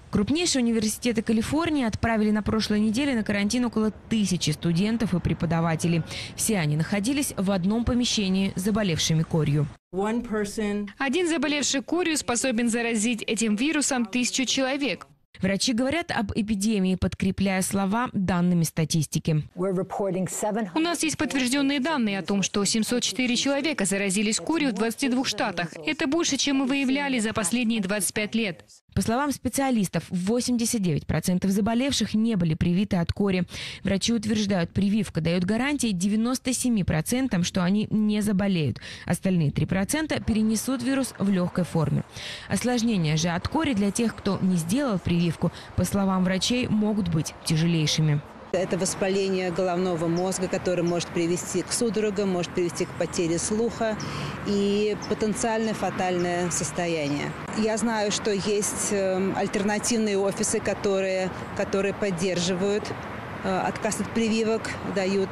Крупнейшие университеты Калифорнии отправили на прошлой неделе на карантин около 1000 студентов и преподавателей. Все они находились в одном помещении с заболевшими корью. Один заболевший корью способен заразить этим вирусом 1000 человек. Врачи говорят об эпидемии, подкрепляя слова данными статистики. У нас есть подтвержденные данные о том, что 704 человека заразились корью в 22 штатах. Это больше, чем мы выявляли за последние 25 лет. По словам специалистов, 89% заболевших не были привиты от кори. Врачи утверждают, прививка дает гарантии 97%, что они не заболеют. Остальные 3% перенесут вирус в легкой форме. Осложнения же от кори для тех, кто не сделал прививку, по словам врачей, могут быть тяжелейшими. Это воспаление головного мозга, которое может привести к судорогам, может привести к потере слуха и потенциально фатальное состояние. Я знаю, что есть альтернативные офисы, которые поддерживают отказ от прививок, дают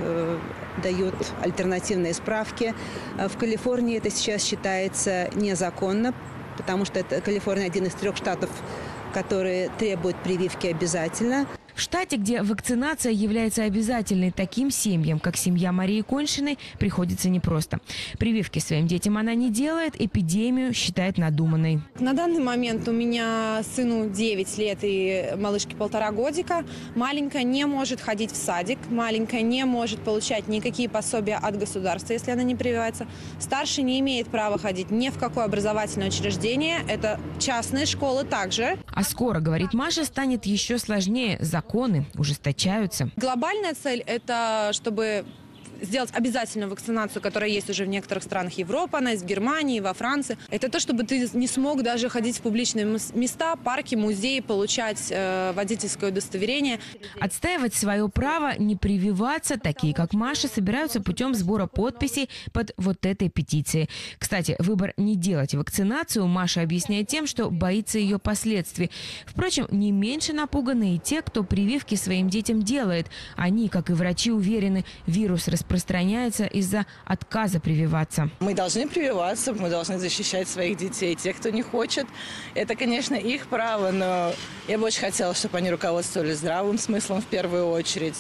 альтернативные справки. В Калифорнии это сейчас считается незаконно, потому что Калифорния один из 3 штатов, которые требуют прививки обязательно. В штате, где вакцинация является обязательной, таким семьям, как семья Марии Коньшиной, приходится непросто. Прививки своим детям она не делает, эпидемию считает надуманной. На данный момент у меня сыну 9 лет и малышке 1,5 годика. Маленькая не может ходить в садик, маленькая не может получать никакие пособия от государства, если она не прививается. Старший не имеет права ходить ни в какое образовательное учреждение. Это частные школы также. А скоро, говорит Маша, станет еще сложнее. Законы ужесточаются. Глобальная цель – это чтобы сделать обязательную вакцинацию, которая есть уже в некоторых странах Европы, она есть в Германии, во Франции. Это то, чтобы ты не смог даже ходить в публичные места, парки, музеи, получать водительское удостоверение. Отстаивать свое право не прививаться, такие как Маша, собираются путем сбора подписей под вот этой петицией. Кстати, выбор не делать вакцинацию Маша объясняет тем, что боится ее последствий. Впрочем, не меньше напуганы и те, кто прививки своим детям делает. Они, как и врачи, уверены, вирус распространяется из-за отказа прививаться. Мы должны прививаться, мы должны защищать своих детей. Те, кто не хочет, это, конечно, их право, но я бы очень хотела, чтобы они руководствовались здравым смыслом в первую очередь.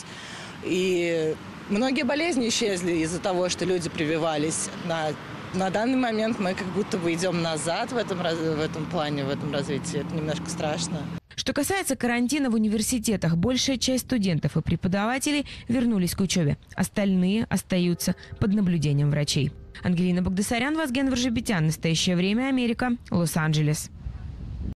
И многие болезни исчезли из-за того, что люди прививались. На данный момент мы как будто бы идем назад в этом плане, в этом развитии. Это немножко страшно. Что касается карантина в университетах, большая часть студентов и преподавателей вернулись к учебе. Остальные остаются под наблюдением врачей. Ангелина Багдасарян, Вазген Варжебетян. Настоящее время. Америка. Лос-Анджелес.